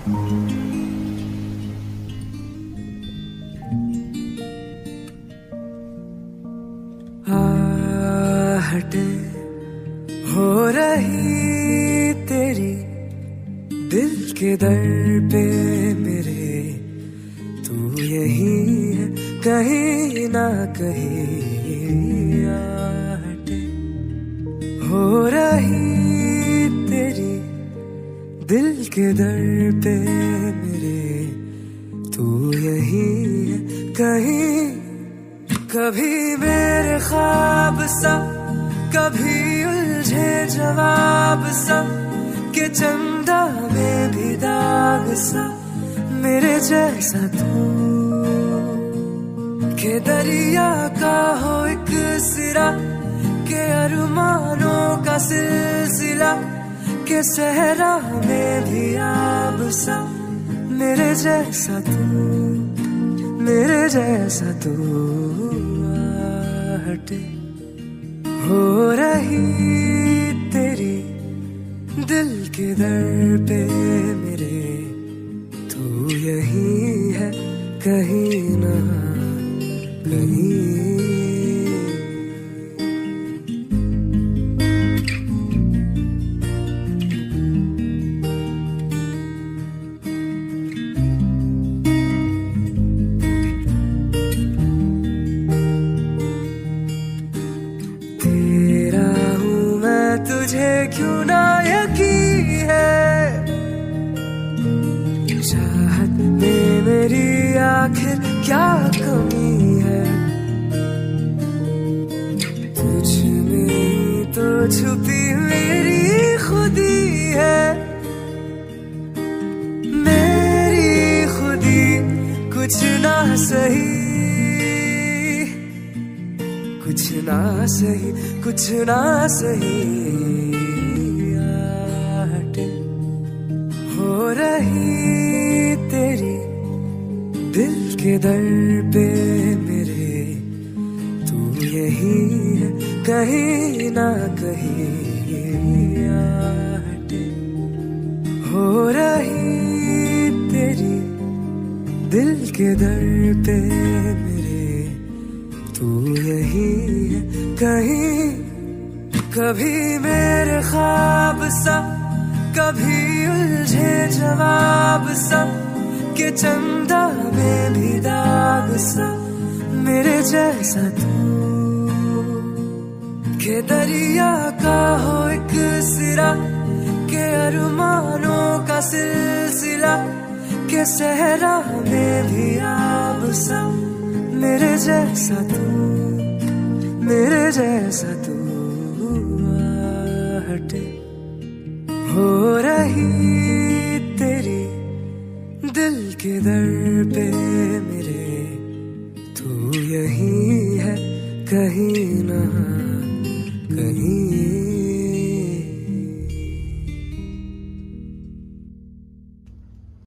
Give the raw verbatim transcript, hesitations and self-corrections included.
आहटे हो रही तेरी दिल के दर पे मेरे, तू यही है कहीं ना कहीं। आहटे हो रही तेरी दिल के दर पे मेरे, तू यही है कहीं। कभी मेरे ख्वाब सा, कभी उलझे जवाब सा, के चंदा में भी दाग सा मेरे जैसा तू। के दरिया का हो एक सिरा, के अरमानों का सिलसिला, के सहरा में भी आब सा मेरे जैसा तू, मेरे जैसा तू। आहटे हो रही तेरी दिल के दर पे मेरे, तू यही है कहीं ना कहीं। तुझे क्यों ना यकीन है, चाहत में मेरी आखिर क्या कमी है। तुझ में तो छुपी मेरी खुदी है, मेरी खुदी कुछ ना सही, कुछ ना सही, कुछ ना सही। आहटे हो रही तेरी दिल के दर पे मेरे, तू यही है कहीं ना कहीं। आहटे हो रही तेरी दिल के दर पे मेरे, तू यही है कहीं। कभी मेरे ख्वाब सा, कभी उलझे जवाब सा, के चंदा में भी दाग सा मेरे जैसा तू। के दरिया का हो एक सिरा, के अरमानों का सिलसिला, के सहरा में भी आब सा मेरे जैसा तू, मेरे जैसा तू। आहटे हो रही तेरी दिल के दर पे मेरे, तू यही है कहीं ना कहीं।